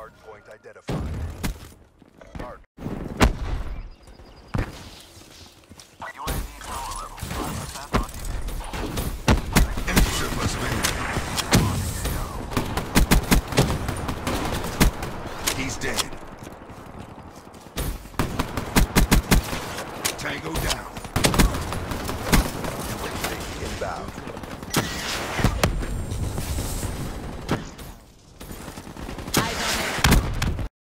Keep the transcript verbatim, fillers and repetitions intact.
Hardpoint identified. Hard. U A V power level five percent on Enter must be. He's dead. Tango down. U A V inbound.